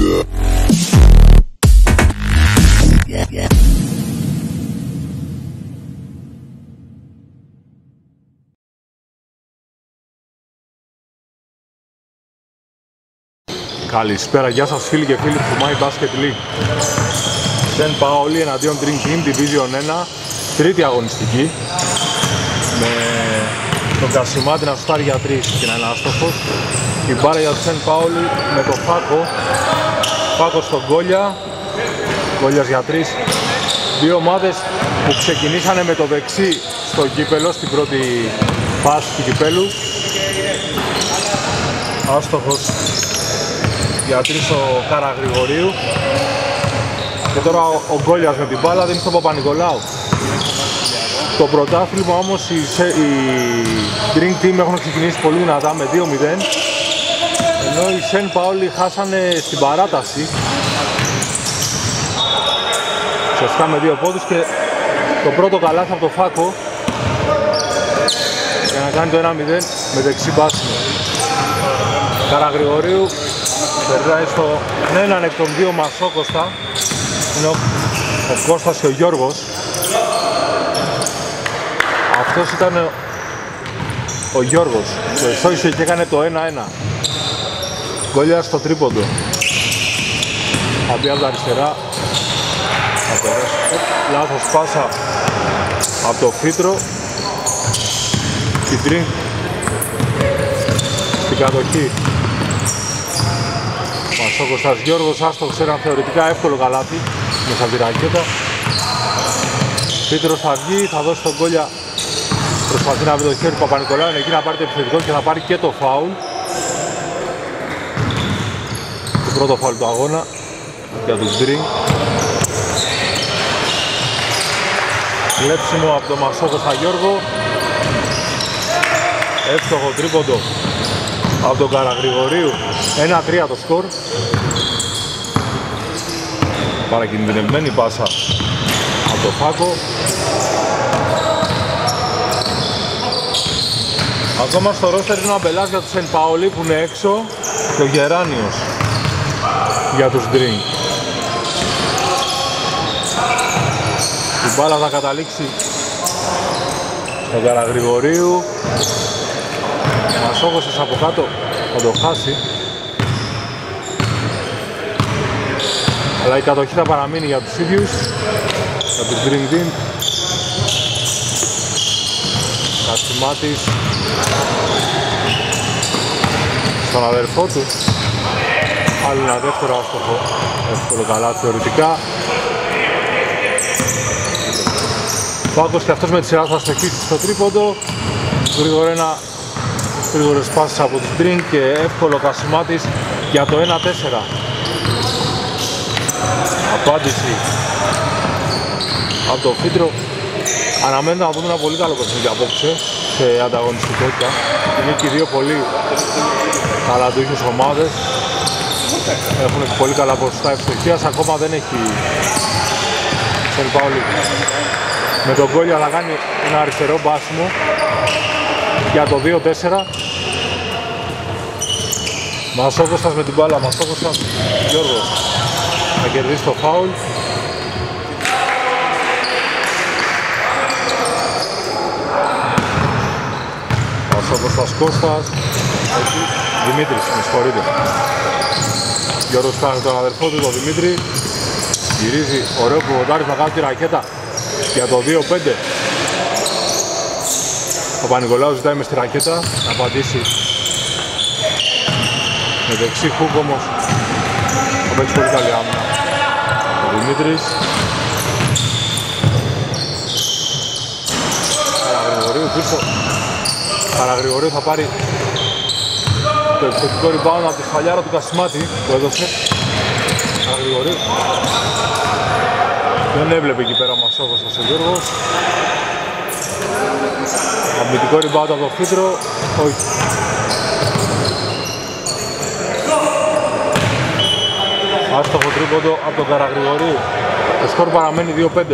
Καλησπέρα, γεια σας φίλοι και φίλοι του My Basket League. Σεν Πάολι εναντίον Dream Team Division 1, τρίτη αγωνιστική. Με τον Κασιμάτη να σουτάρει για 3 και να είναι άστοχος. Η μπάρα για τον Σεν Πάολι με τον Φάκο. Φάκο στον Γκόλια. Γκόλιας για 3. Δύο ομάδες που ξεκινήσανε με το δεξί στο κύπελο, στην πρώτη φάση του κυπέλου. Άστοχος για 3 ο Καραγρηγορίου. Και τώρα ο Γκόλιας με την μπάλα δίνει στον Παπα-Νικολάου. Το πρωτάθλημα όμως οι Dream Team έχουν ξεκινήσει πολύ δυνατά με 2-0, ενώ οι Σεν Πάολι χάσανε στην παράταση σωστά με 2 πόντους και το πρώτο καλάθι από το Φάκο για να κάνει το 1-0 με δεξί μπάσιμο. Καραγρηγορίου περνάει στο έναν εκ των δύο Μασόκοστα, είναι ο Κώστας και ο Γιώργος. Αυτός ήταν ο Γιώργος, το εσώησε και έκανε το 1-1. Γκόλια στο τρίποντο. Θα μπει από τα αριστερά. Θα περάσει. Λάθος πάσα από το Φίτρο. Την Dream στην κατοχή. Μασόκωστας Γιώργος, άστοχος, ένα θεωρητικά εύκολο καλάθι μέσα από τη ρακέτα. Φίτρος θα βγει, θα δώσει τον Γκόλια. Προσπαθεί να βρει το χέρι του Παπα-Νικολάου, είναι εκεί να πάρει το επιθετικό και θα πάρει και το φάουλ. Το πρώτο φάουλ του αγώνα για τους Dream. Κλέψιμο από τον Μασόκοστα Γιώργο. Εύστοχο τρίποντο από τον Καραγρηγορίου. 1-3 το σκορ. Παρακινδυνευμένη πάσα από το Φάκο. Ακόμα στο ρόστερ είναι ο Αμπελάς για τους Σεν Πάολι που είναι έξω και ο Γεράνιος για τους Dream. Η μπάλα θα καταλήξει στον Καραγρηγορίου. Μασόκοσες από κάτω θα το χάσει. Αλλά η κατοχή θα παραμείνει για τους ίδιους, για τους Dream Team. Κασιμάτης στον αδερφό του. Άλλο ένα δεύτερο άστοχο, εύκολο καλά θεωρητικά. Φάκος και αυτός με τη σειρά θα στοχίσει στο τρίποντο. Γρήγορες πάσεις από τους Dream και εύκολο Κασιμάτης για το 1-4. Απάντηση από το Φίτρο. Αναμένεται να δούμε ένα πολύ καλό παιχνίδι απόψε σε ανταγωνιστικότητα. Είναι και οι δύο πολύ ταλαντούχες ομάδες. Έχουν πολύ καλά ποσοστά ευστοχίας. Ακόμα δεν έχει Σεν Πάολι με τον Γκόλια να κάνει ένα αριστερό μπάσιμο για το 2-4. Μασόκωστας με την μπάλα. Μασόκωστας Γιώργος θα κερδίσει το φάουλ. Μασόκωστας Κώστας. Δημήτρης, με συγχωρείτε. Γιώργος κάνει τον αδερφό του, τον Δημήτρη. Γυρίζει, ωραίο που βοντάρει, θα κάνει τη ρακέτα για το 2-5. Ο Παπα-Νικολάου ζητάει μες τη ρακέτα να απαντήσει με δεξί χουκ, όμως θα παίξει πολύ καλή άμυνα ο Δημήτρης. Καραγρηγορίου πίσω. Καραγρηγορίου θα πάρει το επιθετικό rebound από τη σφαλιάρα του Κασιμάτη που έδωσε. Καραγρηγορίου δεν έβλεπε εκεί πέρα ο Μασόκωστας ο Γιώργος. Αμυντικό rebound από το Φίτρο, όχι. Άστοχο τρίποντο από τον Καραγρηγορίου. Το σκορ παραμένει 2-5.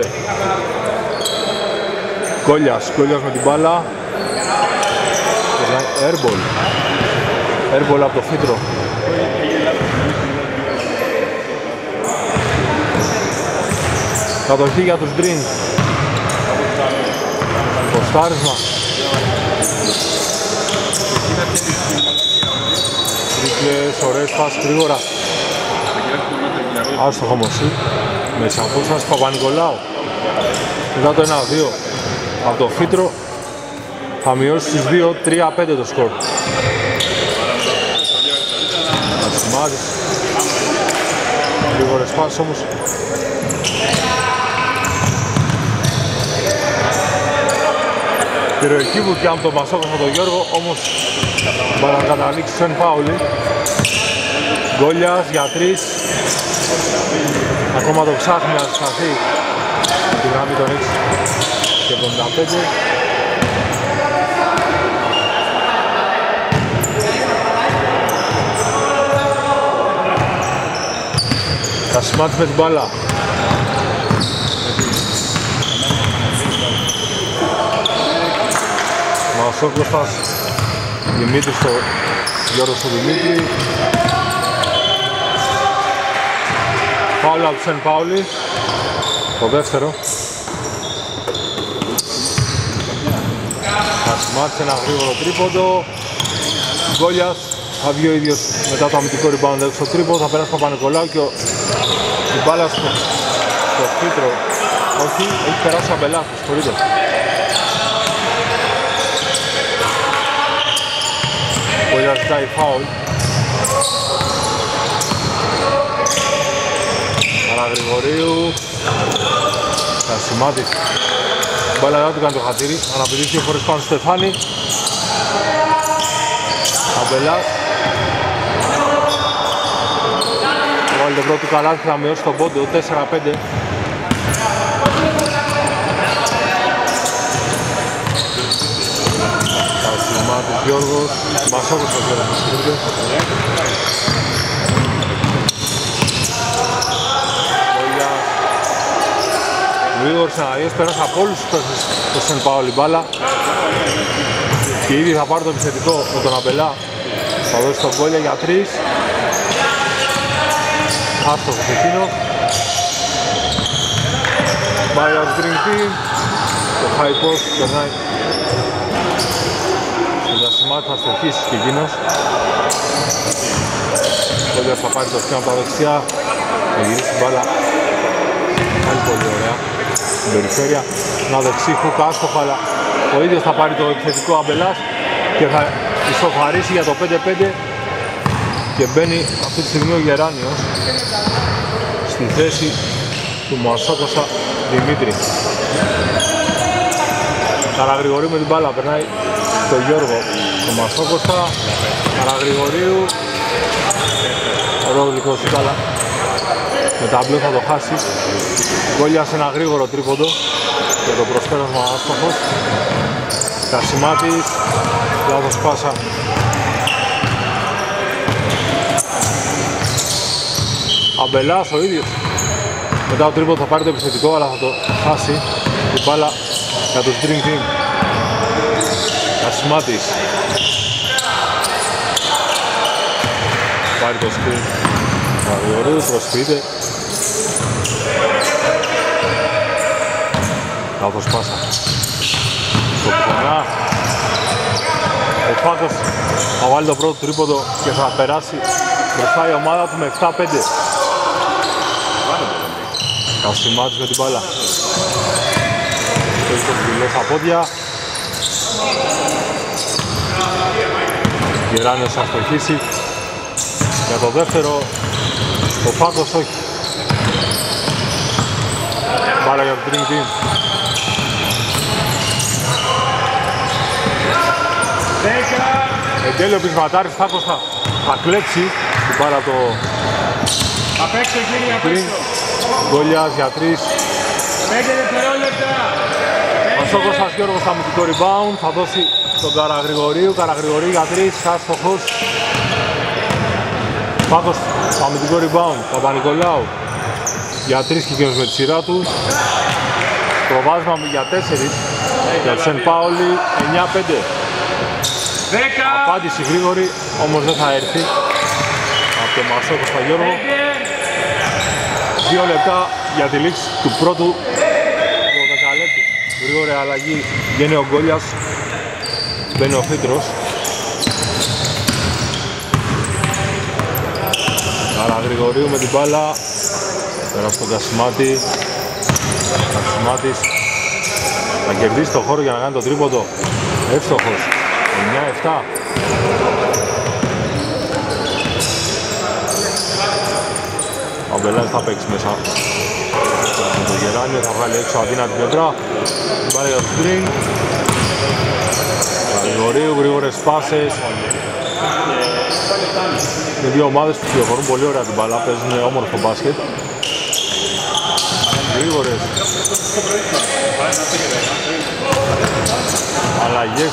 Γκόλιας με την μπάλα. Airball από το Φίτρο. Κατοχή για τους Dream. Ποστάρισμα. Τρίπλες, ωραίες φάσεις γρήγορα. Άστοχο όμως με τις απόστασεις Παπα-Νικολάου. Μετά το 1-2 από το Φίτρο θα μειώσει στις 2-3-5 το σκορ. Ασημάδης. Γρήγορες φάσεις όμως. Πυροεκίβουκη από τον Μασόκο με τον Γιώργο, όμως μπάλα να καταλήξει στον Πάουλη. Γκόλιας για 3. Ακόμα το ψάχνει να σταθεί τη γραμμή των 6 και 75. Κασιμάτης με την μπάλα. Μασόκοστας, Δημήτρης στο Γιώργο στο Δημήτρη. Φάουλα από Σεν Πάουλη, το δεύτερο. Κασιμάτης ένα γρήγορο τρίποντο. Γκόλιας θα βγει ο ίδιος μετά το αμυντικό rebound έξω στο τρίποντο, θα περάσει Παπα-Νικολάου και η μπάλα στο Φίτρο. Όχι, έχει περάσει ο Αμπελάς, συγχωρείτε. Γκόλιας ζητάει φάουλ. Γρηγορίου, Κασιμάτης, μπάλα δεν του κάνει το χατήρι, αναπηδήσει δύο φορές πάνω στο Στεφάνι. Αμπελάς, βάλει το πρώτο καλάθι, θα μειώσει τον πόντο, 4-5. Κασιμάτης, Γιώργος, Μασόκος το Γιώργος. Γρήγορος αναδύος, πέρασε από όλους τους παίκτες στο Σεν Πάολη μπάλα και ήδη θα πάρει το επιθετικό με τον Αμπελά. Θα δώσει τον Γκόλια για 3. Άστοχος εκείνος. Πάει από Green Team. Το high post περνάει. Ο Ζασιμάτης θα στοχίσει και εκείνος. Ο Γκόλιας θα πάρει το σκήμα από τα δεξιά. Θα γυρίσει την μπάλα. Πάλι πολύ ωραία. Στην περιφέρεια, ένα δεξί χουκ άστοχο, αλλά ο ίδιος θα πάρει το επιθετικό Αμπελάς και θα ισοφαρίσει για το 5-5 και μπαίνει αυτή τη στιγμή ο Γεράνιος στη θέση του Μασόκοστα Δημήτρη. Καραγρηγορίου με την μπάλα, περνάει στο Γιώργο, το Μασόκοστα, Καραγρηγορίου, Ρόδλικος η μπάλα. Με ταμπλό θα το χάσει. Γκόλια σε ένα γρήγορο τρίποντο και το προσπέρασμα άστοχος. Κασιμάτης, λάθος πάσα. Αμπελάς ο ίδιος. Μετά το τρίποντο θα πάρει το επιθετικό, αλλά θα το χάσει. Την μπάλα για το Dream Team. Κασιμάτης. Πάρει το screen. Βαριορίου, προσποιείται. Λάθος πάσα. Στο πουθενά. Ο Φάκος θα βάλει το πρώτο τρίποντο και θα περάσει μπροστά η ομάδα του με 7-5. Κασιμάτης με την μπάλα. Έχει το ψηλό στα πόδια. Γεράνιος θα στοχίσει. Για το δεύτερο, ο Φάκος όχι. Μπάλα για το Dream Team. Εν τέλει ο Πεισματάρης Φάκος θα κλέψει την μπάλα το Απέξω κύριε, απέξω. Γκόλιας για 3. 5 δευτερόλεπτα. Μασόκοστας Γιώργος θα αμυντικό rebound, θα δώσει τον Καραγρηγορίου, Καραγρηγορίου για 3, άστοχος. Φάκος στο αμυντικό rebound, Παπα-Νικολάου για 3 και εκείνος με τη σειρά του. Προβάσμα για 4 για τον Σεν Πάολη, 9-5. 10. Απάντηση γρήγορη, όμως δεν θα έρθει από τον Μασόκο στο Γιώργο. 2 λεπτά για τη λήξη του πρώτου δεκαλέπτου. Γρήγορη αλλαγή, βγαίνει ο Γκόλιας, μπαίνει ο Φίτρος. Καραγρηγορίου με την μπάλα, πέρα στον Κασιμάτη. Κασιμάτης θα κερδίσει το χώρο για να κάνει το τρίποντο. Εύστοχος, 9-7. Ο Μπελάς θα παίξει μέσα. Το Γεράνιο θα βγάλει έξω αδύνατη πλευρά. Την πάρει για το screen. Γρηγορίου, γρήγορες πάσες. Είναι δύο ομάδες που κυκλοφορούν πολύ ωραία την μπάλα, παίζουν όμορφο μπάσκετ. Γρήγορες αλλαγές.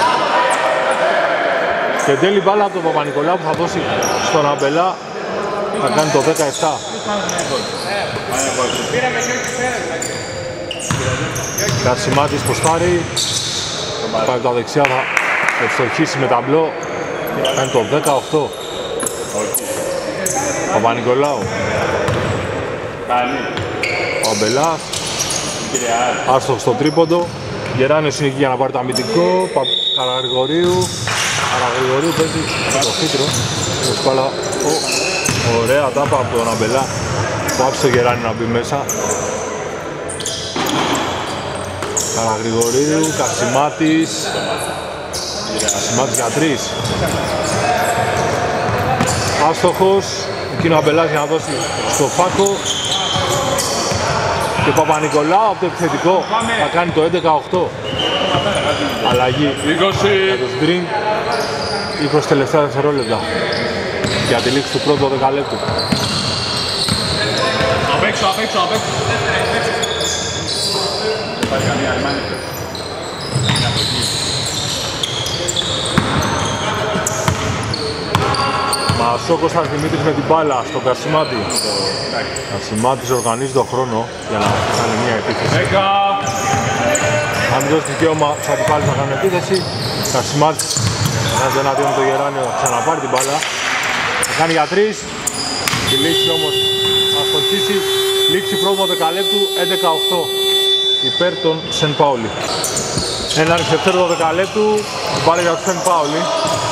Και τέλει μπάλα από τον Παπα-Νικολάου που θα δώσει στον Αμπελά. Θα κάνει το 17. Κασιμάτης ποστάρει. Πάει από τα δεξιά, θα ευστοχίσει με ταμπλό. Θα κάνει το 18. Παπα-Νικολάου. Ο Αμπελάς. Άστοχος στο τρίποντο. Γεράνιος είναι εκεί για να πάρει το αμυντικό. Καραγρηγορίου. Καραγρηγορίου παίζει το Φίτρο. Ωραία τάπα από τον Αμπελά που άφησε το Γεράνιο να μπει μέσα. Καραγρηγορίου, Κασιμάτης. Κασιμάτης για 3. Άστοχος. Εκείνο ο Αμπελάς για να δώσει στο Φάκο. Και Παπα-Νικολάου από το επιθετικό θα κάνει το 11-8. Αλλαγή για το Σπριν. 20 τελευταία δευτερόλεπτα για τη λήξη του πρώτου δεκαλέπτου. Απ' έξω. Μασόκος Δημήτρης με την μπάλα στον Κασιμάτη. Κασιμάτης οργανίζει τον χρόνο για να κάνει μια επίθεση. Αν δώσει δικαίωμα στους αντιπάλους να κάνουν επίθεση, Κασιμάτης ένας εναντίον με το Γεράνιο ξαναπάρει την μπάλα. Θα κάνει για 3. Τη λήξη όμως θα στοχίσει. Λήξη πρώτο δεκαλέπτου 11-8 υπέρ των Σεν Πάουλι. Έναρξη δεύτερο δεκαλέπτου, μπάλα για τον Σεν Πάουλι.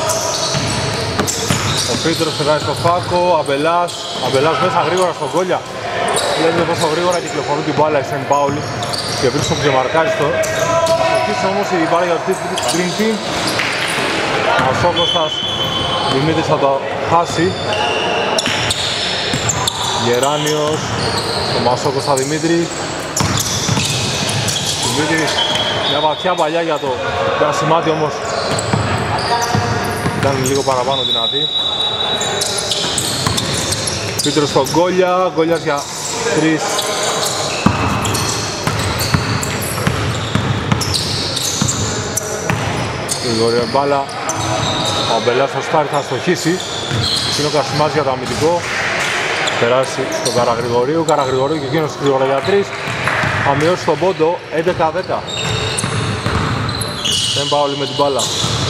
Ο Φίτρος περνάει στο Φάκο, Αμπελάς μέσα γρήγορα στον Γκόλια. Βλέπετε πόσο γρήγορα κυκλοφορούν την μπάλα η Σεν Πάουλι και βρίσκουν που ξεμαρκάζει το. Θα στοχίσει όμως η μπάλα για τον Green Team. Ο Σόκοστας Δημήτρης θα το χάσει. Γεράνιος στο Μασόκοστα Δημήτρη. Δημήτρης μια βαθιά παλιά για το Κασιμάτη όμως ήταν λίγο παραπάνω δυνατή. Πίτρος στον Γκόλια, Γκόλιας για 3. Γρήγορη μπάλα. Ο Μπελάς στο στάρι θα στοχίσει. Είναι ο Κασιμάτης για το αμυντικό. Περάσει στον Καραγρηγορίου. Καραγρηγορίου και εκείνος γρήγορα για 3. Θα μειώσει τον πόντο 11-10. Δεν πάω όλοι με την μπάλα.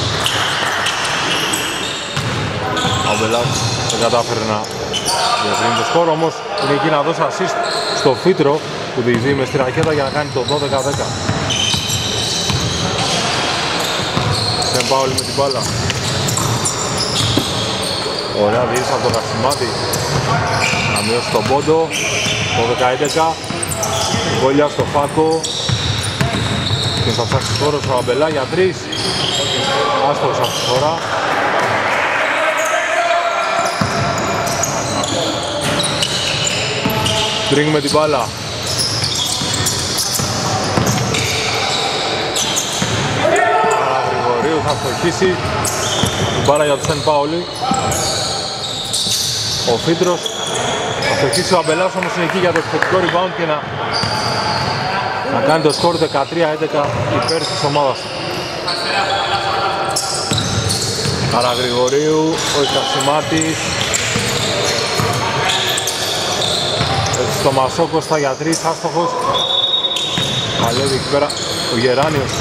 Ο Μπελάς δεν κατάφερε να διευρύνει το σκορ, όμως είναι εκεί να δώσει assist στο Φίτρο που διεισδύει μες στη ρακέτα για να κάνει το 12-10. Δεν πάω όλοι με την μπάλα. Ωραία διείσδυση από το Κασιμάτη να μειώσει τον πόντο 12-11. Γκόλια στο Φάκο και θα ψάξει χώρο στο Αμπελά για 3. Άστοχος αυτή τη φορά. Στρίνγκ με την μπάλα. Γρηγορίου θα στοχίσει την μπάλα για το Σεν Πάουλι. Ο Φίτρος θα στοχίσει, ο Αμπελάς όμως είναι εκεί για το επιθετικό rebound και να κάνει το σκορ 13-11 υπέρ της ομάδας. Καραγρηγορίου, ο Κασιμάτης. Στο Μασόκοστα για 3, άστοχος. Παλεύει εκεί πέρα ο Γεράνιος.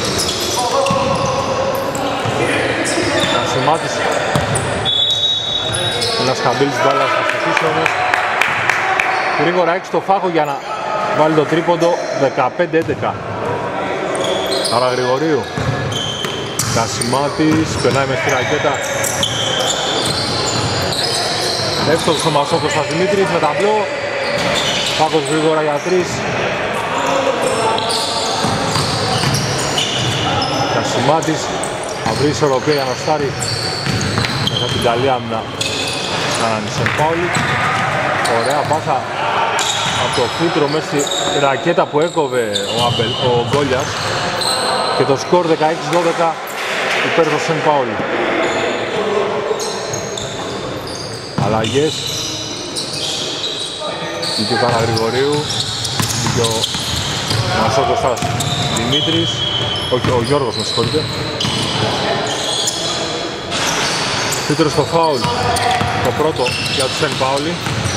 Κασιμάτης. Ένας καμπύλης μπάλας θα στοιχήσει όμως. Γρήγορα έξω το Φάκο για να βάλει το τρίποντο 15-11. Καραγρηγορίου. Κασιμάτης, περνάει μες τη ρακέτα. Εύστοχος ο Μασόκος Δημήτρης με ταμπλό. Πάκος γρήγορα για 3. Κασιμάτης θα βρει ισορροπία για να στάρει μέσα την καλή άμυνα. Κάνανε Σεν Πάουλη. Ωραία πάσα από το φίλτρο μέσα στη ρακέτα που έκοβε ο Γκόλιας. Και το σκορ 16-12 υπέρ το Σεν Πάουλη. Αλλαγές. Βγήκε ο Καραγρηγορίου. Βγήκε ο Μασόκος Δημήτρης. Όχι, ο Γιώργος με συγχωρείτε. Φίλτρο στο φάουλ. Το πρώτο για τους Σεν Πάουλη.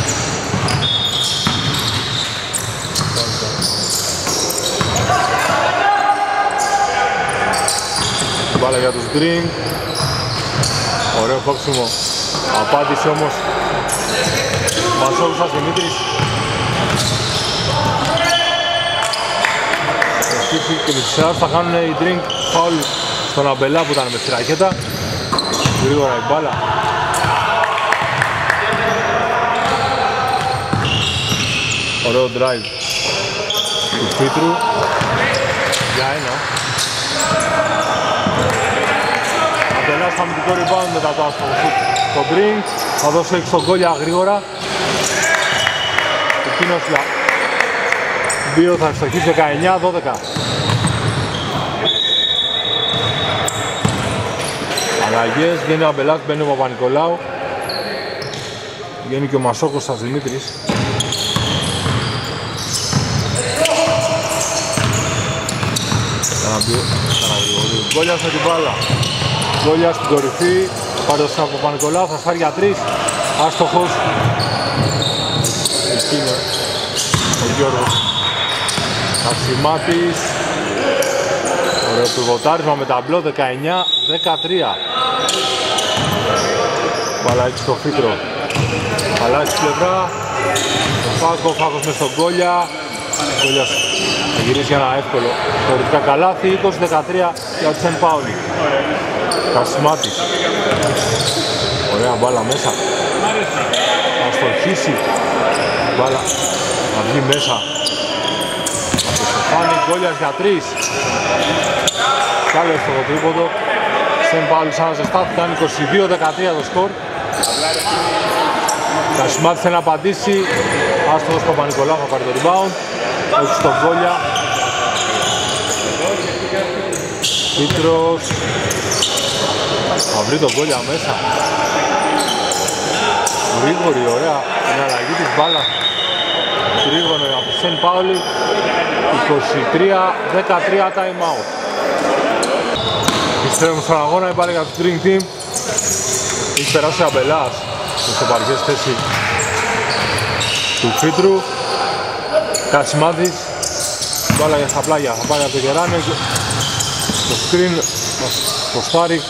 Μπάλα για τους Green. Ωραίο κόψιμο. Απάντησε όμως Μασόβουσας Δημήτρης. Και με τις σειράς θα κάνουν οι Drink φάουλ στον Αμπελά που ήταν με στη ρακέτα. Γρήγορα η μπάλα. Ωραίο drive του Πίτρου. Για ένα. Αμπελάς θα αμυντικό rebound μετά το άστοχο σουτ. Το Drink θα δώσει έξω τον Γκόλια γρήγορα. Εκείνος για 2 θα ευστοχίσει 19-12. Αλλαγές, βγαίνει ο Αμπελάς, μπαίνει ο Παπα-Νικολάου. Βγαίνει και ο Μασόκος Δημήτρης. Γκόλιας με την μπάλα. Γκόλιας στην κορυφή. Πάρει το σκάπ ο Παπα-Νικολάου, θα σφάρει για 3. Άστοχος. Εκείνο ο Γιώργος Κασιμάτης. Ωραίο πιβοτάρισμα με ταμπλό 19-13. Μπάλα έτσι στο φίλτρο. Αλλάζει στην πλευρά. Ο Φάκος μες στον Γκόλια. Ο Γκόλιας θα γυρίσει για ένα εύκολο θεωρητικά καλάθι. 20-13 για τους Σεν Πάουλη. Κασιμάτης. Ωραία μπάλα μέσα. Θα στοχίσει. Μπάλα να βγει μέσα. Από το Στεφάνι. Γκόλιας για 3. Κι άλλο στο τρίποντο. Σεν Πάουλη σαν να ζεστάθηκαν. 22-13 το σκορ. Κασιμάτης θέλει να απαντήσει. Άστοχος Παπα-Νικολάου θα πάρει το rebound. Όχι στον Γκόλια. Πίτρος. Θα βρει τον Γκόλια μέσα. Γρήγορη, ωραία. Είναι αλλαγή της μπάλας. Γρήγορη από Σεν Πάουλη. 23-13 time out. Επιστρέφουμε στον αγώνα, υπάρχει για το Dream Team. Έχει περάσει ο Αμπελάς σε παρκές θέση του Φίτρου. Κασιμάτης. Μπάλα για στα πλάγια, θα πάει από το Γεράνιο. Το screen, το στάρι.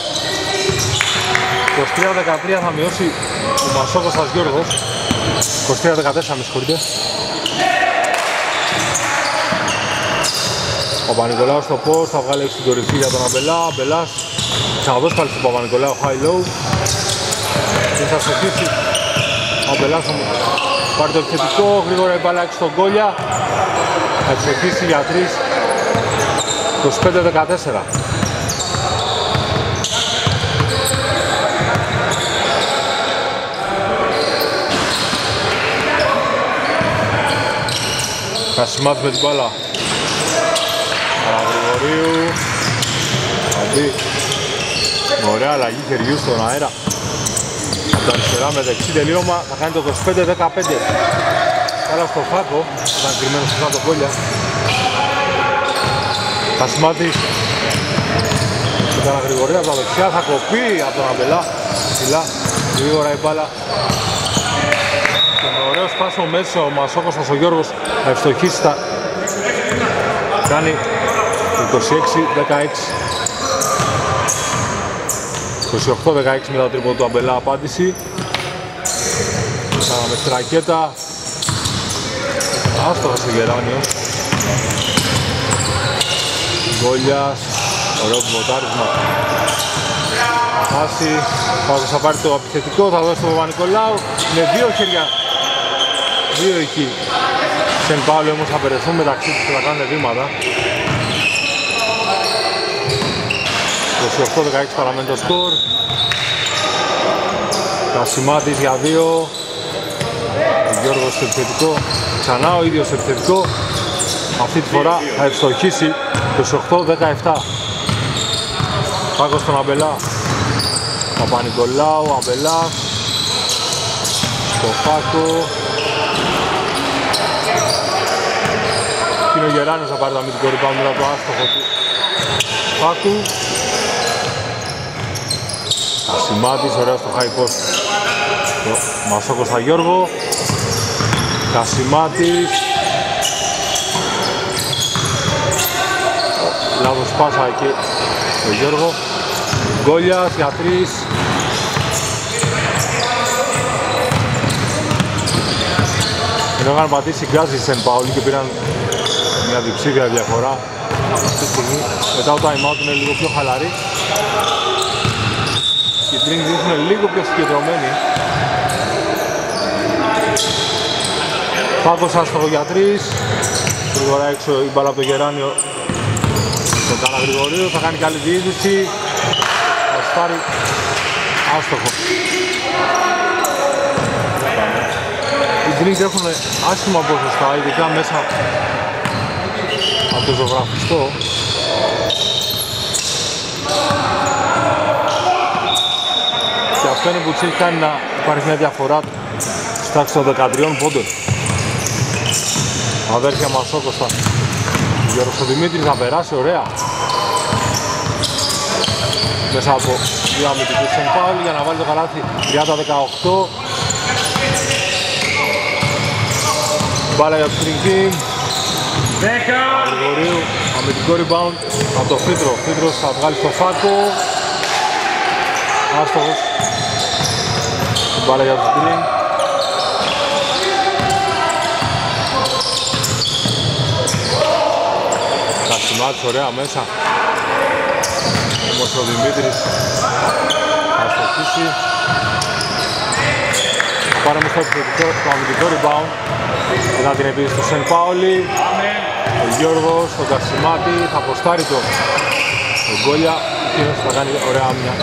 23-13 θα μειώσει ο Μασόκος Γιώργος. 23-14 με συγχωρείτε. Ο Παπα-Νικολάου στο post, θα βγάλει στην κορυφή για τον Αμπελά. Αμπελάς ξαναδώσει πάλι στον Παπα-Νικολάου high-low. Και θα στοχίσει. Ο Αμπελάς θα πάρει το επιθετικό, γρήγορα η μπάλα έξω στον Γκόλια. Θα στοχίσει για 3. 25-14. Κασιμάτης με την μπάλα. Καραγρηγορίου. Θα μπει. Ωραία αλλαγή χεριού στον αέρα. Από τα αριστερά με δεξί τελείωμα θα κάνει το 25-15. Καλά στο Φάκο. Ήταν κρυμμένος στο κάτω Γκόλια. Κασιμάτης. Με Καραγρηγορίου από τα δεξιά θα κοπεί από τον Αμπελά. Ψηλά. Γρήγορα η μπάλα. Ωραίο σπάσο μέσα ο Μασόκος ο Γιώργος θα ευστοχίσει, θα κάνει 26-16. 28-16 μετά το τρίποντο του Αμπελά απάντηση. Κάναμε στη ρακέτα. Άστοχος ο Γεράνιος. Γκόλιας, ωραίο πιβοτάρισμα. Χάσει, Πάκος θα πάρει το επιθετικό, θα δώσει τον Παπα-Νικολάου. Είναι δύο χέρια, δύο εκεί. Σεν Πάολη όμως θα περεθούν μεταξύ τους και θα κάνουν βήματα. 28-16 παραμένει το σκορ. Κασιμάτης για δύο. Ο Γιώργος στο επιθετικό. Ξανά ο ίδιος στο επιθετικό. Αυτή τη φορά θα ευστοχίσει. 28-17. Πάκος στον Αμπελά. Παπα-Νικολάου, Αμπελάς. Στο Φάκο. Και είναι ο Γεράνιος θα πάρει το αμυντικό rebound μετά το άστοχο του Φάκου. Κασιμάτης, ωραία στο high post. Μασόκος στα Γιώργο. Κασιμάτης. Λάθος πάσα εκεί στο Γιώργο. Γκόλιας για τρεις. Ενώ είχαν πατήσει γκάζι Σεν Πάολη και πήραν μια διψήφια διαφορά αυτή τη στιγμή. Μετά το time out είναι λίγο πιο χαλαρή. Οι Drink δείχνουν λίγο πιο συγκεντρωμένοι. Πάκος άστοχο για τρεις. Γρήγορα έξω η μπάλα από το Γεράνιο. Το Καλαγρηγορίου θα κάνει καλή διείσδυση. Θα σπάρει άστοχο. Οι Drink έχουν άσχημα ποσοστά, ειδικά μέσα από το ζωγραφιστό. Και αυτό είναι που τους έχει κάνει να υπάρχει μια διαφορά στα τάξη των 13 πόντων. Αδέρφια Μασόκοστα. Γιώργος ο Δημήτρης να περάσει ωραία. Μέσα από δύο αμυντικούς Σεν Πάολη για να βάλει το καλάθι 30-18. Μπάλα για το Spring Team. Γρηγορίου, αμυντικό rebound από το Φίτρο. Φίτρος θα βγάλει στο Φάκο. Άστοχος. Μπάλα για το Spring. Κασιμάτης ωραία μέσα. Όμως ο Δημήτρης θα στοχίσει. Πάραμε στο επιθετικό, το αμυντικό rebound. Μετά την επίθεση του Σεν Πάολη. Ο Γιώργος, τον Κασιμάτη, θα αποστάρει το Γκόλια. Εκείνος θα κάνει ωραία άμυνα.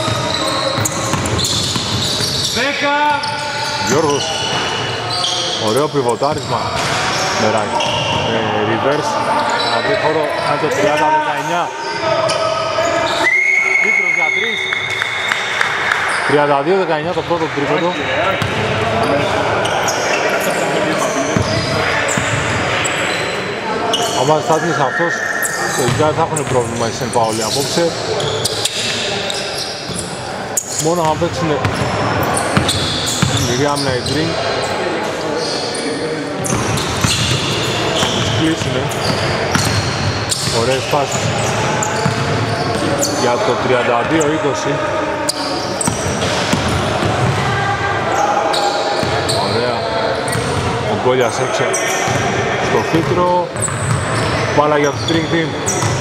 Γιώργος, ωραίο πιβοτάρισμα. Μεράκι. Reverse. Να βρει χώρο, κάνει το 30-19. Πίτρος για 3. 32-19 το πρώτο τρίποντο. Αν στάθμισε αυτός, τελικά δεν θα έχουν πρόβλημα οι Σεν Πάολη απόψε. Μόνο αν παίξουν η άμυνα οι Drink. Θα τους κλείσουνε. Ωραίες φάσεις για το 32-20. Ωραία. Ο Γκόλιας έξω στο Φίτρο. Μπάλα για το Spring Team.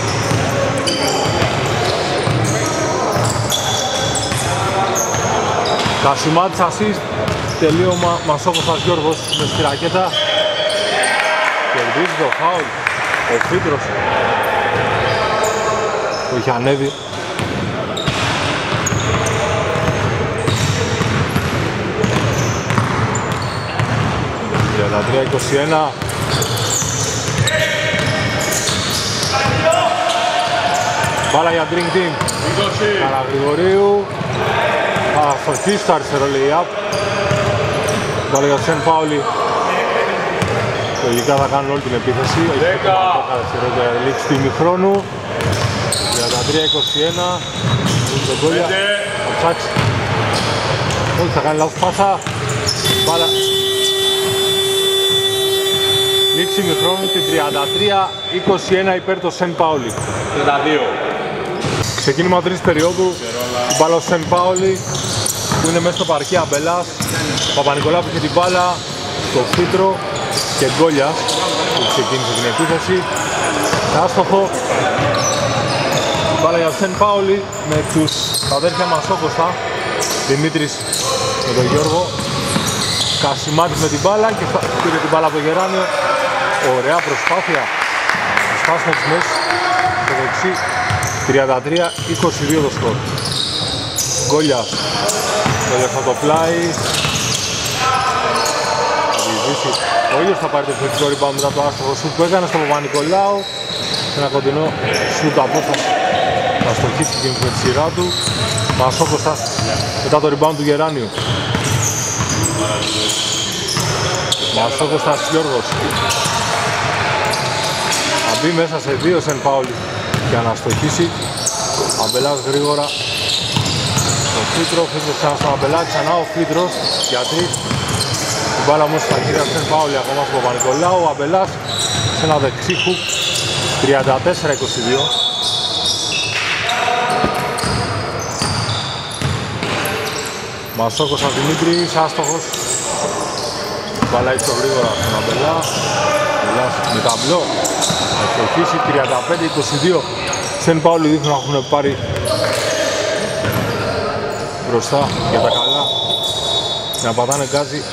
Κασιμάτης assist. Τελείωμα Μασόκοστας Γιώργος με στη ρακέτα. Κερδίζει το φάουλ. Ο Φίτρος που είχε ανέβει. Για 33-21. Μπάλα για Drink Team. Καλαγρηγορίου. Θα φορτίσει το αριστερό lay-up. Μπάλα για Σεν Πάολη. Λογικά θα κάνουν όλη την επίθεση. Έχει το αριστερό για λήξη του ημιχρόνου. 33-21. Είναι τον Γκόλια. Θα ψάξει. Όχι, θα κάνει λάθος πάσα. Μπάλα. Λήξη ημιχρόνου την 33-21 υπέρ το Σεν Πάολη. 32. Ξεκίνημα τρίτης περίοδου. Η μπάλα ο Σεν Πάολη που είναι μέσα στο παρκέ. Αμπελάς. Παπα-Νικολάου που είχε την μπάλα. Το Φίτρο. και Γκόλιας που ξεκίνησε την επίθεση. Άστοχο. Μπάλα για Σεν Πάολη με τους αδέρφια Μασόκοστα. Δημήτρης με τον Γιώργο. Κασιμάτης με την μπάλα και πήρε την μπάλα από το Γεράνιο. Ωραία προσπάθεια. Να σπάσουμε τις μέσεις στο δεξί. 33-22 το σκορ. Γκόλιας. Γκόλιας από το πλάι. Θα διεισδύσει. Ο ίδιος θα πάρει το επιθετικό rebound μετά το άστοχο σουτ που έκανε στο Παπα-Νικολάου. Σε ένα κοντινό σουτ απόφαση. Θα στοχίσει και με τη σειρά του. Μασόκοστας μετά το rebound του Γεράνιου. Μασόκοστας Γιώργος. Θα μπει μέσα σε 2 Σεν Πάολη και να στοχίσει. Αμπελάς γρήγορα. Το Φίτρο, Φίτρος ξανά στον Αμπελά, ξανά ο Φίτρος για 3. Την μπάλα όμως στα χέρια του Σεν Πάολη ακόμα στον Παπα-Νικολάου. Ο Αμπελάς σε ένα δεξί χουκ. 34-22. Μασόκος Δημήτρης, άστοχος. Μπάλα έξω γρήγορα στον Αμπελά. Αμπελάς με ταμπλό. Θα στοχίσει 35-22. Σεν Πάολη δείχνουν να έχουν πάρει μπροστά για τα καλά. Να πατάνε γκάζι.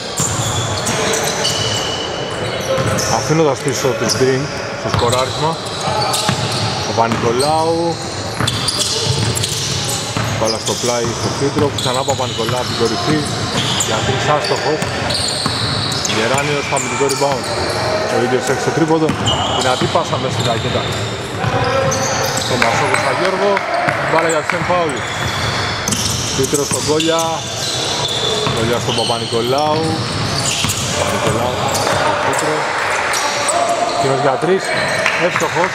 Αφήνοντας πίσω τους Green στο σκοράρισμα. Ο Παπα-Νικολάου. Μπάλα στο πλάι στο Φίτρο, ξανά Παπα-Νικολάου από την κορυφή. Για 3 άστοχος. Γεράνιος αμυντικό rebound. Ο ίδιος έξω στο τρίποντο. Δυνατή πάσα μέσα στην ρακέτα. Το Μασόκο στα Γιώργο. Μπάλα για Σεν Πάολη. Φίτρο στον Γκόλια. Γκόλια στον Παπα-Νικολάου. Παπα-Νικολάου στο Φίτρο. Εκείνος για 3. Εύστοχος.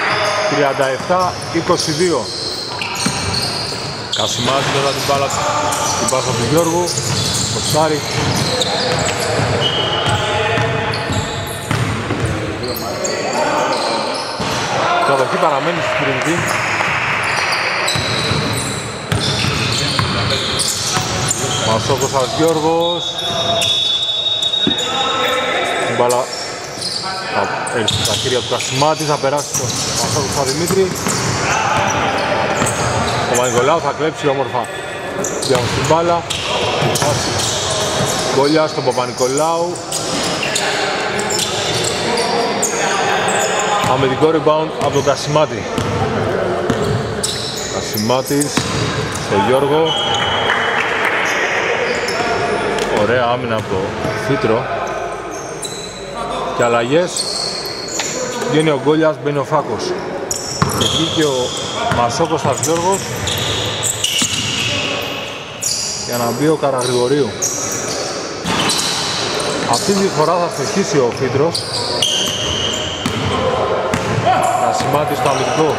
37-22. Κασιμάζη τώρα την μπάλα, την πάσα του Γιώργου. Κοστάρι. Η κατοχή παραμένει στη Σπυρινική. Μασόκος Γιώργος. Την μπάλα θα έρθει στα χέρια του Κασιμάτη, θα περάσει το Μασόκος Δημήτρη. Ο Παπα-Νικολάου θα κλέψει όμορφα για την μπάλα. Γκόλια στον Παπα-Νικολάου. Αμυντικό rebound από τον Κασιμάτη. Κασιμάτης στον Γιώργο. Ωραία άμυνα από το Φίτρο. Και αλλαγές. Βγαίνει ο Γκόλιας, μπαίνει ο Φάκος. Και βγήκε ο Μασόκος Γιώργος για να μπει ο Καραγρηγορίου. Αυτή τη φορά θα στοιχήσει ο Φίτρος. Κασιμάτης στο αμυντικό.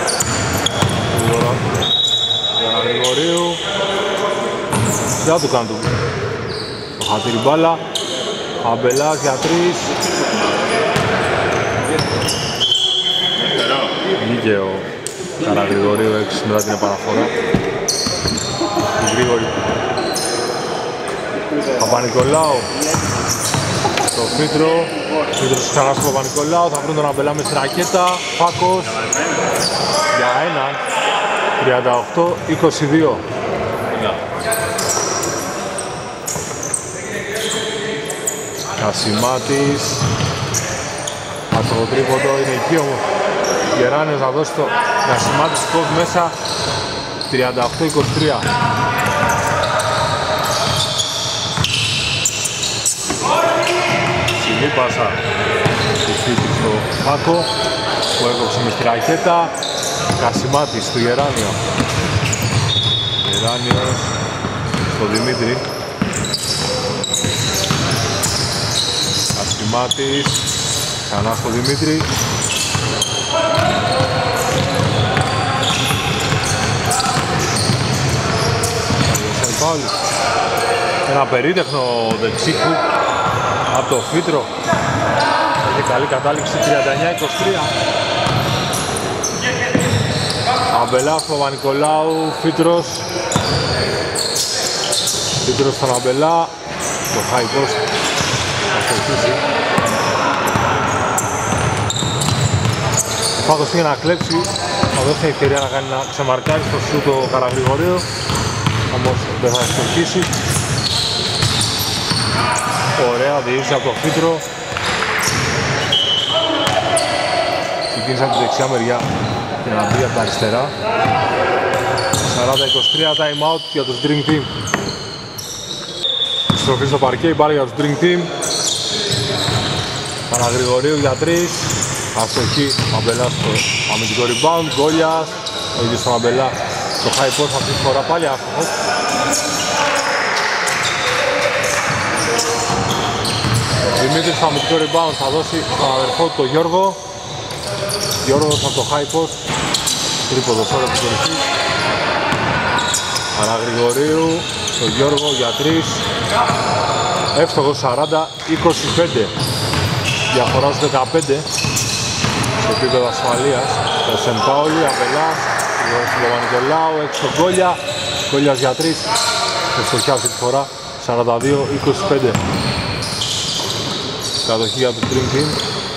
Καραγρηγορίου. Δεν θα του κάνει το χατήρι μπάλα. Αμπελάς για 3. Βγήκε ο Καραγρηγορίου έξω μετά την επαναφορά. Η γρήγορη. Παπα-Νικολάου στο Φίτρο. Φίτρος ξανά στο Παπα-Νικολάου. Θα βρουν τον Αμπελά με στη ρακέτα. Φάκος για 1. 38-22. Κασιμάτης. Από το τρίποντο είναι εκεί όμως. Γεράνιος να δώσει το Κασιμάτη σκοφ μέσα. 38-23. Ψηλή πάσα του Φίτρου στο Φάκο που έκοψε με τη ρακέτα. Κασιμάτης στο Γεράνιο. Γεράνιος στο Δημήτρη. Κασιμάτης ξανά στο Δημήτρη. Ένα περίτεχνο δεξί χουκ από το Φίτρο. Έχει καλή κατάληξη 39-23. Αμπελάς, Παπα-Νικολάου, Φίτρος. Φίτρος στον Αμπελά. Το high post θα στοχίσει. Φάκος πήγε να κλέψει, θα δώσει την ευκαιρία να κάνει να ξεμαρκάρει στο σου το Καραγρηγορίου, όμως δεν θα ευστοχίσει. Ωραία, διήρυσε από το φύτρο. Κίνησε από τη δεξιά μεριά και να μπει από τα αριστερά. 40-23, time out για τους Dream Team. Στροφή στο παρκέ, η μπάλα για τους Dream Team. Παναγρηγορίου για 3. Αστοχή, Αμπελάς στο αμυντικό rebound. Γκόλιας, ο ίδιος στον Αμπελά. Το high post αυτή τη φορά πάλι άστοχος. Δημήτρης στο αμυντικό rebound θα δώσει στον αδερφό του τον Γιώργο. Γιώργος από το high post. Τρίποδος ώρα του κορυφή. Παναγρηγορίου, τον Γιώργο για 3. Εύστοχος 40-25. Διαφορά στους 15. Σε επίπεδο ασφαλείας. Το Σεν Πάολη, Αμπελάς, τον Παπα-Νικολάου, έξω τον Γκόλια. Γκόλιας για 3. Ευστοχιά αυτή τη φορά. 42-25. Κατοχή για τους Dream Team.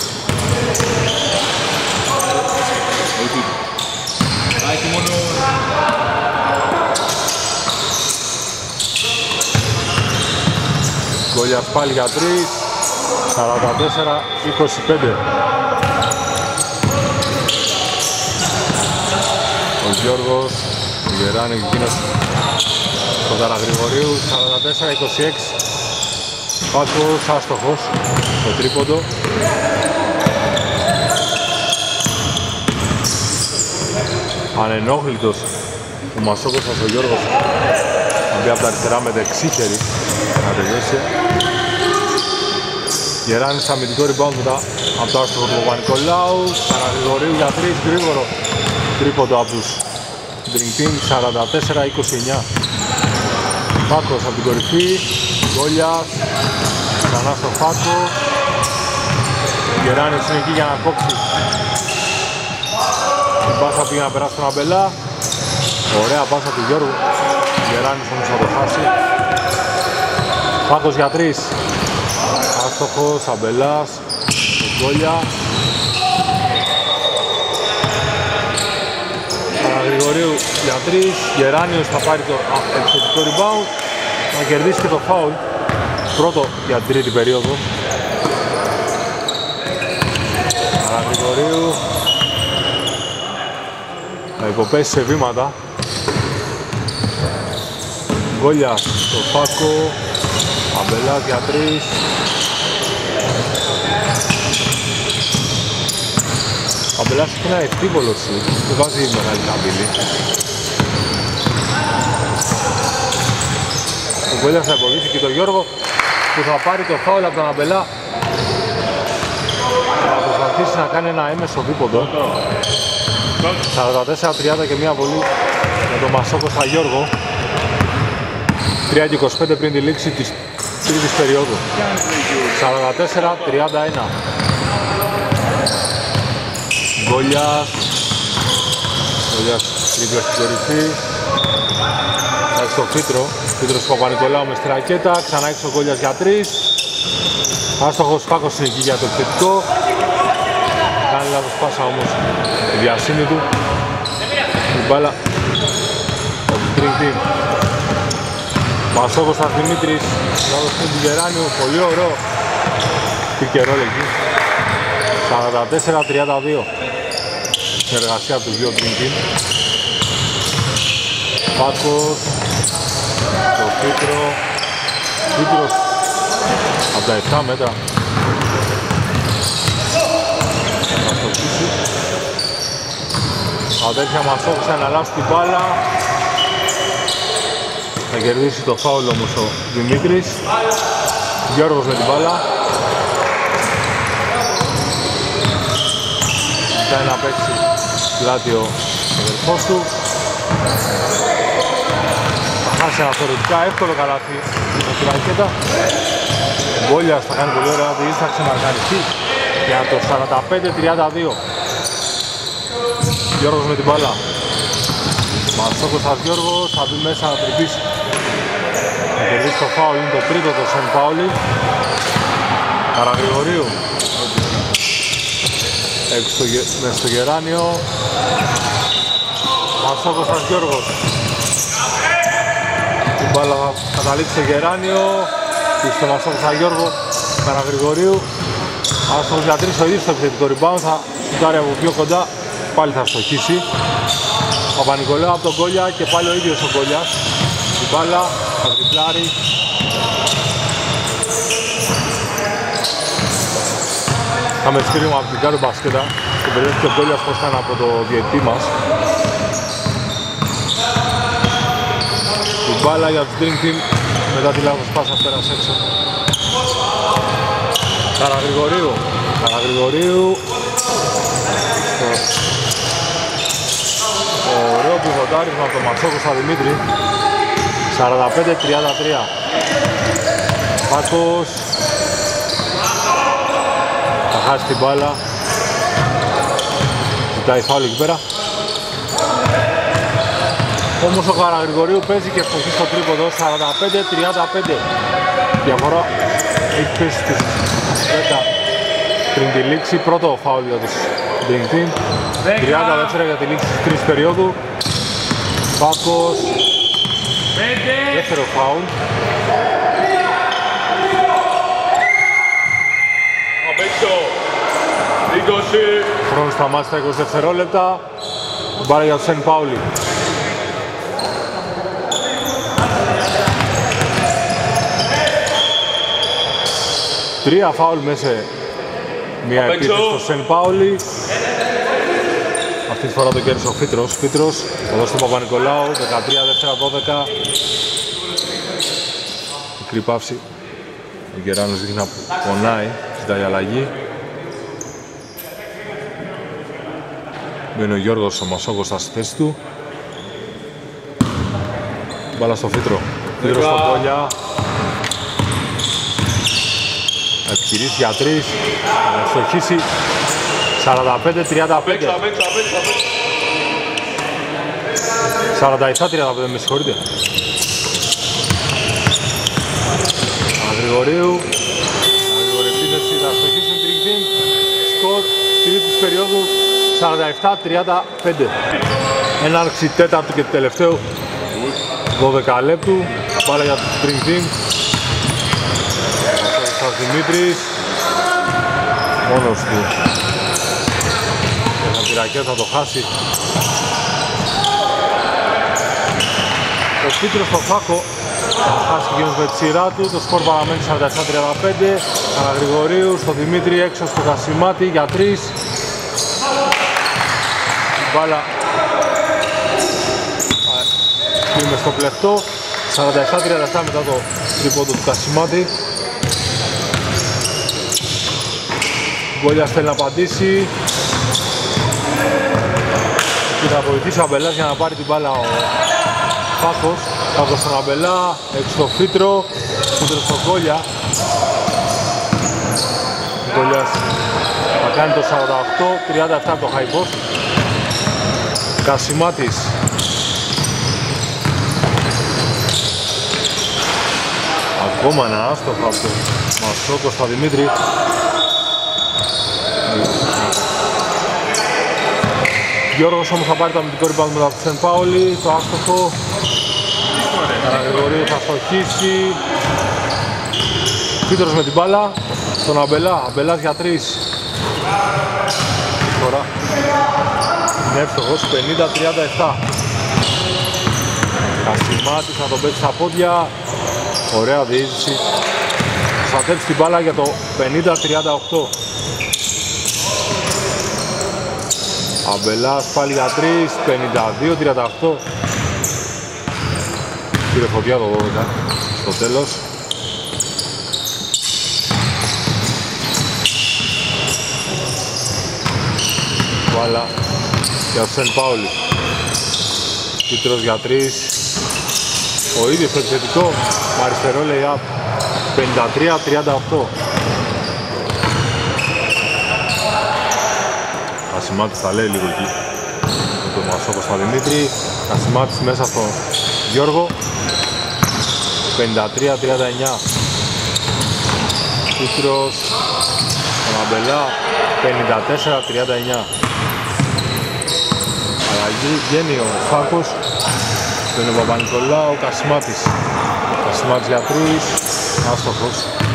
Γκόλιας πάλι για 3. 44-25. Ο Γιώργος, ο Γεράνη και εκείνος τον Καραγρηγορίου. 44-26. Πάκος άστοχος στο τρίποντο. Ανενόχλητος ο Μασόκος ο Γιώργος να μπει από τα αριστερά με δεξίχερη να τελειώσει. Γεράνης αμυντικό rebound μετά από το άστοχο του Παπα-Νικολάου. Καραγρηγορίου για 3, γρήγορο τρίποντο από τους Dream Team. 44-29. Πάκος από την κορυφή. Γκόλιας ξανά στο Φάκο. Γεράνης είναι εκεί για να κόψει. Η πάσα πήγε να περάσει τον Αμπελά. Ωραία πάσα του Γιώργου. Γεράνης όμως θα το χάσει. Φάκος για 3. Άστοχος, Αμπελάς, Γκόλια. Παναγρηγορίου για 3. Γεράνιος θα πάρει το επιθετικό rebound. Να κερδίσει και το foul. Πρώτο για την τρίτη περίοδο. Παναγρηγορίου θα υποπέσει σε βήματα. Γκόλια στο Φάκο. Αμπελάς για 3. Αμπελάς έχει ένα ευτύβολο σουτ, δεν βάζει μεγάλη καμπύλη. Ο Γκόλιας θα υποδείξει και τον Γιώργο που θα πάρει το φάουλ από τον Αμπελά. Θα προσπαθήσει να κάνει ένα έμεσο δίποντο. 44-30 και μια βολή για τον Μασόκο στα Γιώργο. 3-25 πριν τη λήξη της τρίτης περίοδου. 44-31. Γκόλιας τρίπλα στην κορυφή. Θα έχει στο φύτρο. Φύτρος του Παπα-Νικολάου με στη ρακέτα. Ξανά έχει ο Γκόλιας για 3. Άστοχος Φάκος είναι εκεί για το επιθετικό. Κάνει λάθος πάσα όμως η διασύνη του. Η μπάλα από το Dream Team. Μασόκος στα Δημήτρης. Λάθος του Γεράνιου. Πολύ ωραίο. Πήρε ρόλο εκεί. 44-32. Συνεργασία από τους δύο Dream Team. Πάκος. Το φύτρο. Φύτρος από τα 7 μέτρα. Θα στοχίσει. Αδέρφια Μασόκος θα αναλάβει την μπάλα. Θα κερδίσει το φάουλ όμως ο Δημήτρης. Γιώργος με την μπάλα. Κάνει να παίξει πλάτη ο αδερφός του. Θα χάσει ένα θεωρητικά εύκολο καλάθι με τη ρακέτα. Γκόλιας θα κάνει πολύ ωραία διείς, θα ξεμαρκαριστεί για το 45-32. Γιώργος με την μπάλα. Μασόκος σας Γιώργος, θα μπει μέσα να τρυπήσει. Θα κερδίσει το φάουλ, είναι το τρίτο το Σεν Πάολη. Καραγρηγορίου. έξω μέσα στο Γεράνιο. Μασόκος Γιώργος. Την μπάλα θα καταλήξει στο Γεράνιο. Πίσω στο Μασόκος Γιώργο. Καραγρηγορίου. Μασόκος για 3 ο ίδιος στο επιθετικό rebound. Θα σουτάρει από πιο κοντά. Πάλι θα στοχίσει. Παπα-Νικολάου από τον Κόλια και πάλι ο ίδιος ο Κόλιας. Την μπάλα θα τριπλάρει. Είχαμε στήριγμα από την Κάρο Μπασκέτα στην περίπτωση και ο Κόλιας πως ήταν από το διαιτητή μας. Την μπάλα για τους Dream Team μετά τη λάθος πάσα πέρασε έξω. Καραγρηγορίου. Ωραίο πιβοτάρισμα από τον Μασόκο στα Δημήτρη. 45-33. Πάκος. Θα χάσει την μπάλα. Ζητάει φάουλ εκεί πέρα. Όμως ο Καραγρηγορίου παίζει και φτωχεί στο τρίποδο. 45-35. Διαφορά έχει πέσει στις 10 πριν τη λήξη. Πρώτο φάουλ για τους Dream Team. 30 δεύτερα για τη λήξη της τρίτης περίοδου. Πάκος. Δεύτερο φάουλ. Χρόνος σταμάτησε στα 20 δευτερόλεπτα. Μπάλα για τον Σεν Πάουλι. Τρία φάουλ μέσα μια επίθεση στο Σεν Πάουλι. Αυτή τη φορά το κέρδισε ο Φίτρος. Θα δώσει τον Παπα-Νικολάου. 13 δεύτερα 12. Μικρή παύση. Ο Γεράνος δείχνει να πονάει. Ζητάει αλλαγή. Μπαίνει ο Γιώργος ο Μασόκος στα θέση του. Μπάλα στο Φίτρο. Φίτρο στον Κόλια. Επιχειρήσει για 3. Θα στοχίσει. 45-35. 47-35 με συγχωρείτε. Αγρηγορίου επίθεση, θα στοχίσουν Dream Team. Σκορ τρίτης περίοδου 47-35. Έναρξη τέταρτου και τελευταίου 12 λεπτού. Μπάλα για τους Dream Team. Ο Δημήτρης μόνος του. Τη ρακέτα θα το χάσει. Ο Πίτρος στο Φάκο θα χάσει και με τη σειρά του. Το σκορ παραμένει 47-35. Καραγρηγορίου στο Δημήτρη έξω στο Κασιμάτη για 3. Η μπάλα κλείνει στο πλευτό. 47-37 μετά το τρίποντο του Κασιμάτη. Ο Γκόλιας θέλει να απαντήσει. Και θα βοηθήσει ο Αμπελάς για να πάρει την μπάλα ο Φάκος. Φάκος στον Αμπελά, έξω στο Φίτρο. Φίτρο στον Γκόλια. Ο Γκόλιας θα κάνει το 48-37 το high post. Κασιμάτης. Ακόμα ένα άστοχο από τον Μασόκο στα Δημήτρη. Γιώργος όμως θα πάρει το αμυντικό rebound μετά από τον Σεν Πάουλι, το άστοχο. Καραγρηγορίου θα στοχίσει. Πίτρος με την μπάλα, στον Αμπελά, Αμπελάς για 3. Τώρα είναι εύστοχος, 50-37. Κασιμάτης θα τον πέσει στα πόδια. Ωραία διείσδυση. Θα θέψει την μπάλα για το 50-38. Αμπελάς πάλι για 3, 52-38. Πήρε φωτιά το 12 στο τέλος. Βάλα για Σεν Πάουλι. Πίτρος για 3. Ο ίδιος το επιθετικό με αριστερό lay-up. 53-38. Κασιμάτης θα λέει λίγο εκεί με τον Μασόκο στα Δημήτρη. Κασιμάτης μέσα στον Γιώργο. 53-39. Πίτρος στον Αμπελά, 54-39. Αλλαγή βγαίνει ο Φάκος, το είναι ο Παπα-Νικολάου, ο Κασιμάτης. Κασιμάτης για τρεις, άστοχος.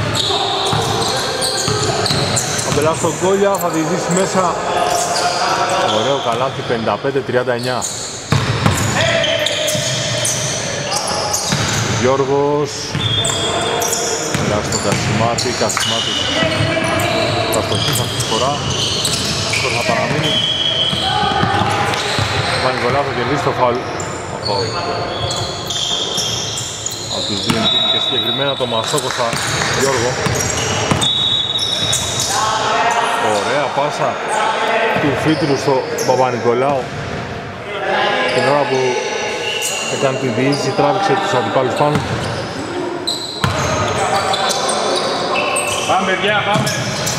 Αμπελά στον Κόλια, θα διεισδύσει μέσα. Ωραίο καλάθι, 55-39. Γιώργος. Περάσει τον Κασιμάτη, Κασιμάτης. Θα στοχίσει αυτή τη φορά. Αυτό θα παραμείνει. Ο Παπα-Νικολάου θα κερδίσει το φάουλ. Από τους δύο και συγκεκριμένα το Μασόκοστα Γιώργο. Ωραία πάσα του Φίτρου στο Παπα-Νικολάου. Την ώρα που έκανε τη διείσδυση τράβηξε τους αντιπάλους πάνω. Πάμε παιδιά, πάμε!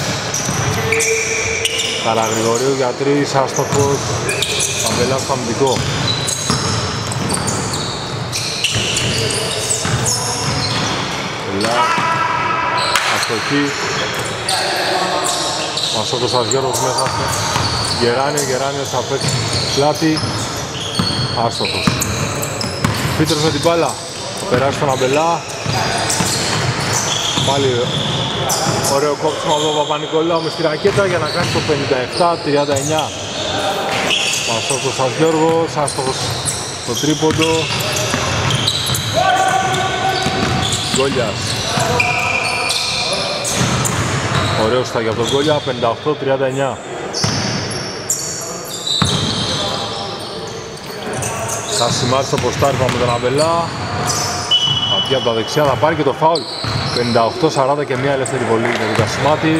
Καραγρηγορίου για τρεις, άστοχος. Αμπελάς στο αμυντικό. Αστοχή. Μασόκοστας Γιώργος μέσα στο Γεράνιος θα παίξει πλάτη. Άστοχος. Πίτερος με την μπάλα. Θα περάσει τον Αμπελά. Πάλι ωραίο κόψιμο από τον Παπα-Νικολάου με στη ρακέτα για να κάνει το 57-39. Μασόκοστας Γιώργος, άστοχος στο τρίποντο. Γκόλιας. Ωραίο στάγιο από τον Γκόλια, 58-39. Κασιμάτης στο ποστάρισμα με τον Αμπελά. Αυτή από τα δεξιά θα πάρει και το φάουλ. 58-40 και μια ελεύθερη βολή για τον Κασιμάτη.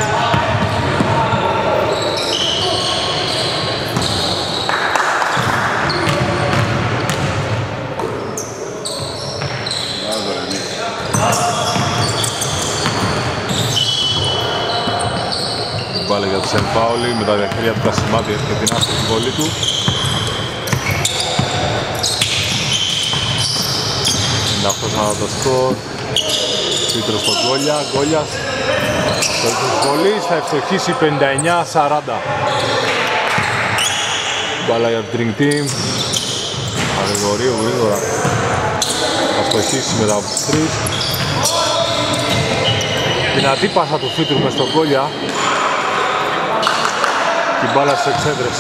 Πάλι για το Σεν Πάολη με τα διακρύα του Κασιμάτη και την άστοχη βολή του. Είναι αυτός να το σκορ. Πίτρος στον Γκόλια, Γκόλιας. Αυτός βολής θα ευστοχίσει 59-40. Μπάλα για το Dream Team. Αγρηγορίου γρήγορα. Θα στοχίσει μετά από τους τρεις. Δυνατή πάσα του Φίτρου μες στον Γκόλια. Την μπάλα στις εξέδρες.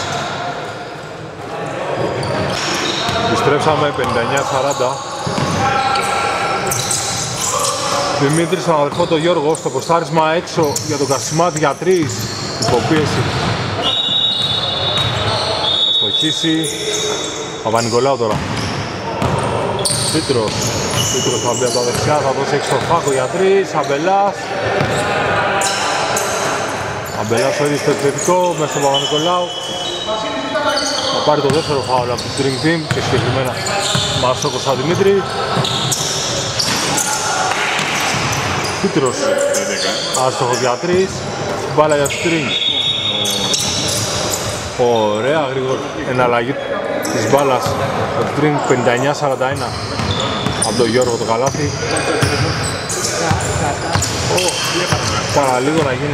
Επιστρέψαμε 59-40. Δημήτρης στον αδερφό τον Γιώργο στο ποστάρισμα έξω για τον Κασιμάτη για τρεις. Υποπίεση. Θα στοχίσει. Παπα-Νικολάου τώρα. Πίτρος. Πίτρος θα μπει από τα δεξιά, θα δώσει έξω το Φάκο για τρεις. Αμπελάς. Αμπελάς ο ίδιος στο επιθετικό, μέσα στον Παπα-Νικολάου. Θα πάρει το δεύτερο φάουλ από το Dream Team και συγκεκριμένα Μασόκοστα Δημήτρη. Πίτρος, άστοχος για τρεις, μπάλα για String. Ωραία γρήγορα εναλλαγή της μπάλας από το String 59-41 από τον Γιώργο το καλάθι. Παραλίγο να γίνει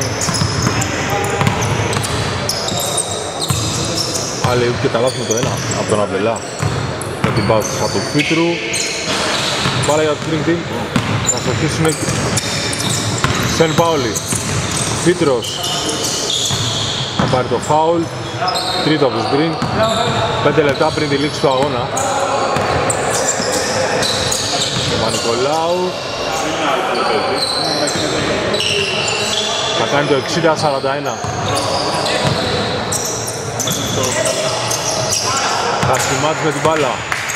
άλλη και τα λάθη με το ένα από τον Αμπελά με την πάσα από τον Πίτρου. Μπάλα για το String Team. Θα στοχίσουμε Σεν Πάολη. Πίτρος θα πάρει το φάουλ. Τρίτο από τους Green. 5 λεπτά πριν τη λήξη του αγώνα. Παπα-Νικολάου θα κάνει το 60-41. Κασιμάτης με την μπάλα.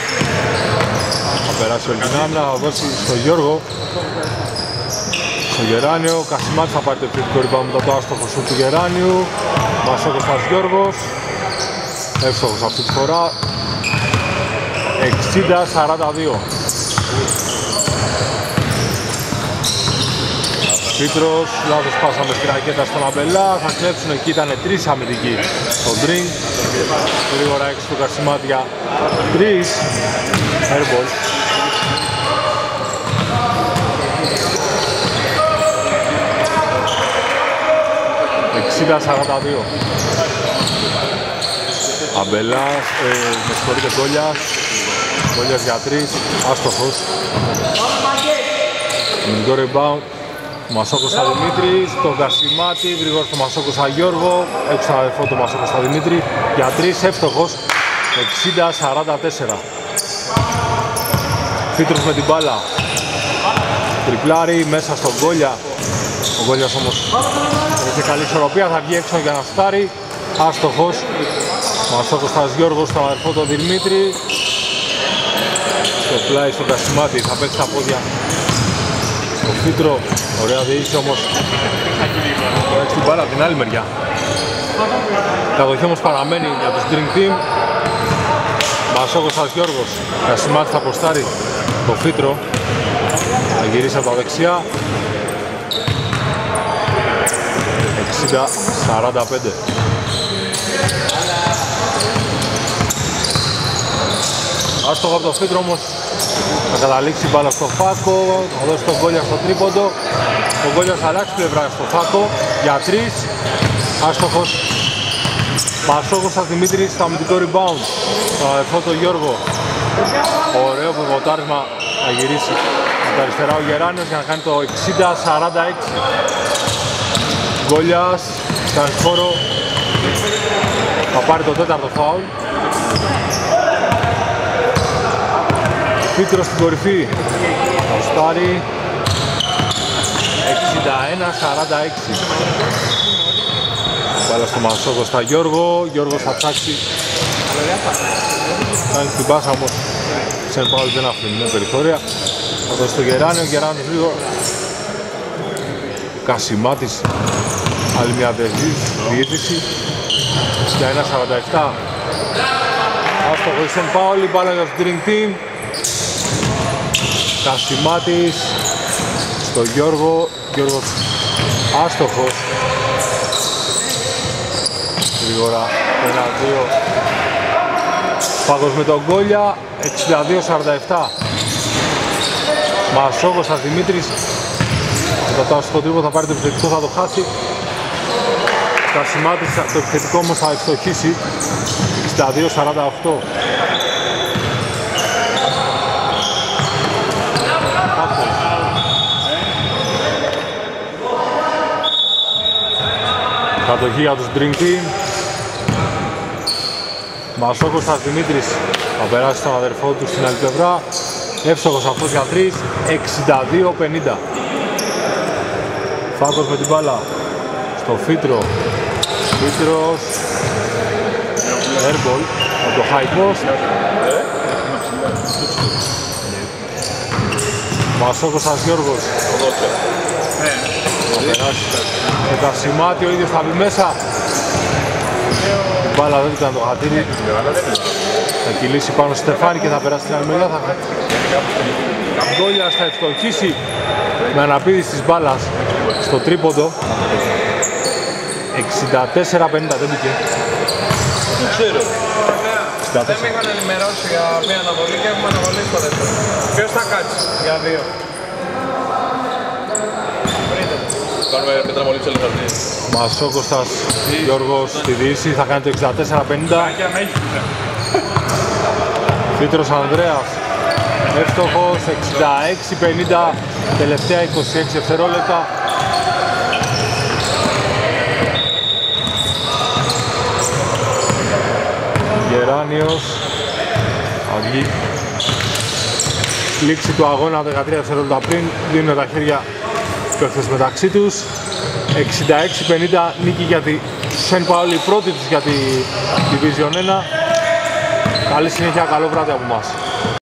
Θα περάσει όλη την άμυνα, θα δώσει στον Γιώργο. Στο Γεράνιο, Κασιμάτης θα πάρει το επιθετικό rebound μετά το άστοχο σου του Γεράνιου. Μασόκοστας Γιώργος. Εύστοχος αυτή τη φορά. 60-42. Πίτρος, λάθος πάσα με τη ρακέτα στον Αμπελά. Θα κλέψουν εκεί, ήταν τρεις αμυντικοί στον Drink. Γρήγορα έξω του Κασιμάτη για τρεις. Airball. 60-42. Αμπελάς, με συγχωρείτε, Γκόλιας για 3, άστοχος. Αμυντικό rebound, Μασόκος στα Δημήτρη, στον Κασιμάτη, γρήγορα στο Μασόκο στα Γιώργο, έξω στον αδερφό του Μασόκο στα Δημήτρη, για 3, εύστοχος, 60-44. Φίτρος με την μπάλα, τριπλάρι μέσα στον Γκόλια. Ο Γκόλιας όμως έχει καλή ισορροπία, θα βγει έξω για να στάρει, άστοχος. Μασόκος στα Γιώργο, στον αδερφό του Δημήτρη, στο πλάι στον Κασιμάτη, θα παίξει τα πόδια στο Φίτρο, ωραία διοίκηση όμως, θα έχει την μπάλα από την άλλη μεριά. Η κατοχή όμως παραμένει για το Dream Team. Μασόκος στα Γιώργος, Κασιμάτη θα αποστάρει το Φίτρο, θα γυρίσει από τα δεξιά. 60-45. Άστοχο από το Φίτρο όμως, θα καταλήξει μπάλα στο Φάκο, θα δώσει τον Γκόλια στο τρίποντο. Ο Γκόλιας θα αλλάξει πλευρά στο Φάκο για 3, άστοχος. Μασόκος στα Δημήτρη στο αμυντικό rebound, στον αδερφό του Γιώργο. Ωραίο ποδοτάρισμα, θα γυρίσει από τα αριστερά ο Γεράνιος για να κάνει το 60-46. Γκόλιας, κάνει χώρο, θα πάρει το τέταρτο φάουλ. Φίτρος στην κορυφή, θα στάρει 61-46. Μπάλα στο Μασόκο στα Γιώργο, Γιώργος θα ψάξει, κάνει την πάσα όμως, σε πάουλ δεν αφήνει περιθώρια. Θα δώσει το Γεράνιο, Γεράνιος λίγο. Κασιμάτης, άλλη μια διείσδυση, 61-47. Άστοχο η Σεν Πάολη, μπάλα για το Dream Team. Κασιμάτης στο Γιώργο, Γιώργος άστοχος. Γρήγορα 1-2. Πάγος με τον Γκόλια, 62-47. Μασόκος στα Δημήτρης. Το άστοχο τρίπο θα πάρει το επιθετικό, θα το χάσει. Κασιμάτης το επιθετικό όμως θα ευστοχίσει. 62-48. Κατοχή για τους Dream Team. Μασόκος στα Δημήτρης θα περάσει στον αδερφό του στην άλλη πλευρά. Εύστοχος αυτός για 3, 62-50. Φάκος με την μπάλα στο Φίτρο. Φίτρος airball από το high post. Μασόκος στα Γιώργος. Θα περάσει το Κασιμάτη, ο ίδιος θα μπει μέσα. Η μπάλα δεν ήταν το χατήρι. Θα κυλήσει πάνω στο Στεφάνι και θα περάσει την άλλη μεριά. Γκόλιας θα ευστοχίσει με αναπήδηση της μπάλας στο τρίποντο. 64-50, δεν μπήκε. Δεν ξέρω. Δεν με είχαν ενημερώσει για μια αναβολή και έχουμε αναβολή στο δεύτερο. Ποιος θα κάτσει για 2. Κάνουμε πετραμολή της Ελευθερίας. Μασόκοστας Γιώργος στη Δύση θα κάνει το 64-50. Φίτρος Ανδρέας εύστοχος, 66-50, τελευταία 26 δευτερόλεπτα. Γεράνιος θα βγει. Λήξη του αγώνα 13 δευτερόλεπτα πριν, δίνουν τα χέρια παίχτες μεταξύ τους. 66-50 νίκη για τη Σεν Πάολη, πρώτη τους για τη Division 1. Καλή συνέχεια, καλό βράδυ από εμάς.